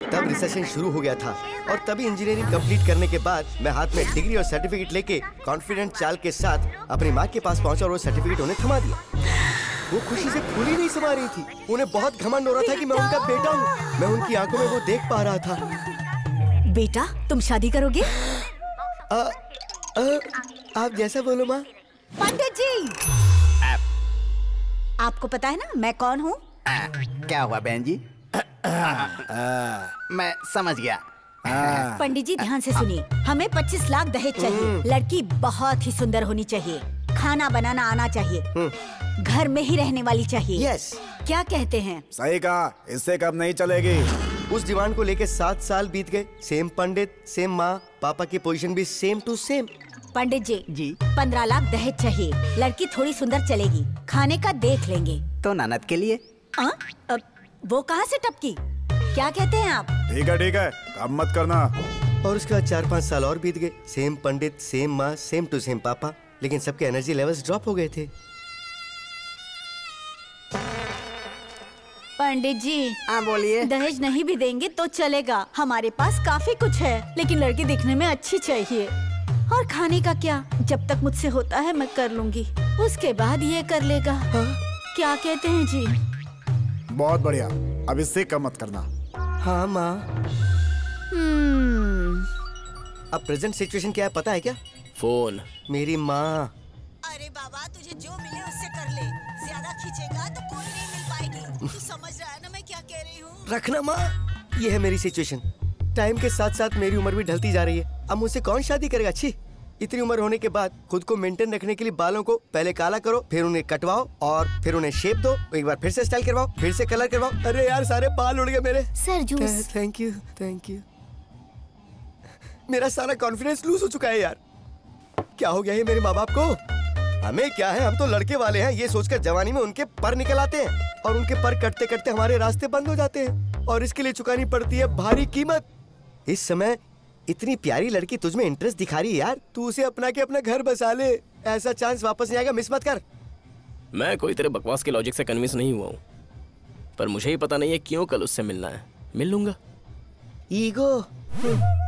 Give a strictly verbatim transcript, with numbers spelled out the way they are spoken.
तब रिसेशन शुरू हो गया था और तभी इंजीनियरिंग कंप्लीट करने के बाद मैं हाथ में डिग्री और सर्टिफिकेट लेके कॉन्फिडेंट चाल के साथ अपनी माँ के पास पहुंचा और वो सर्टिफिकेट उन्हें थमा दिया। वो खुशी से फूली नहीं समा रही थी, उन्हें बहुत घमंड हो रहा था कि मैं उनका बेटा हूँ। मैं उनकी आंखों में वो देख पा रहा था। बेटा तुम शादी करोगे? आ, आ, आप जैसा बोलो माँ। पंडित जी, आपको पता है ना मैं कौन हूँ? क्या हुआ बहन जी? आ, आ, मैं समझ गया। पंडित जी ध्यान से सुनिए, हमें पच्चीस लाख दहेज चाहिए। लड़की बहुत ही सुंदर होनी चाहिए, खाना बनाना आना चाहिए, घर में ही रहने वाली चाहिए। यस। क्या कहते हैं? सही कहा, इससे कब नहीं चलेगी। उस डिमांड को लेके सात साल बीत गए। सेम पंडित, सेम माँ, पापा की पोजीशन भी same to same. Pandit ji ji पंद्रह लाख दहेज चाहिए। लड़की थोड़ी सुंदर चलेगी, खाने का देख लेंगे। तो ननद के लिए? आ? अब वो कहाँ से टपकी? क्या कहते हैं आप? ठीक है ठीक है, कम मत करना। और उसके बाद चार पाँच साल और बीत गए। सेम पंडित, सेम माँ, सेम टू सेम पापा, लेकिन सबके एनर्जी लेवल्स ड्रॉप हो गए थे। पंडित जी हाँ बोलिए। दहेज नहीं भी देंगे तो चलेगा, हमारे पास काफी कुछ है, लेकिन लड़की दिखने में अच्छी चाहिए। और खाने का क्या, जब तक मुझसे होता है मैं कर लूंगी, उसके बाद ये कर लेगा। हाँ? क्या कहते हैं जी? बहुत बढ़िया, अब इससे कम मत करना। हाँ माँ। हम्म। अब प्रेजेंट सिचुएशन क्या है पता है क्या? फोन। मेरी माँ। अरे बाबा तुझे जो मिले उससे कर ले, ज्यादा खींचेगा तो कोई नहीं मिल पाएगी। तू समझ रहा है ना मैं क्या कह रही हूँ? रखना माँ। ये है मेरी सिचुएशन। टाइम के साथ साथ मेरी उम्र भी ढलती जा रही है। अब मुझसे कौन शादी करेगा? छी, इतनी उम्र होने के बाद खुद को मेंटेन रखने के लिए बालों को पहले काला करो, फिर उन्हें कटवाओ और फिर उन्हें शेप दो, एक बार फिर से स्टाइल करवाओ, फिर से कलर करवाओ। अरे यार सारे बाल उड़ गए मेरे। Sir juice. Thank you thank you. मेरा सारा कॉन्फिडेंस लूज हो चुका है यार। क्या हो गया है मेरे माँ बाप को? हमें क्या है, हम तो लड़के वाले हैं, ये सोचकर जवानी में उनके पर निकल आते हैं और उनके पर कटते कटते हमारे रास्ते बंद हो जाते हैं और इसके लिए चुकानी पड़ती है भारी कीमत। इस समय इतनी प्यारी लड़की तुझ में इंटरेस्ट दिखा रही है यार, तू उसे अपना के अपना घर बसा ले। ऐसा चांस वापस नहीं आएगा, मिस मत कर। मैं कोई तेरे बकवास के लॉजिक से कन्विंस नहीं हुआ हूँ, पर मुझे ही पता नहीं है क्यों कल उससे मिलना है। मिल लूंगा। ईगो।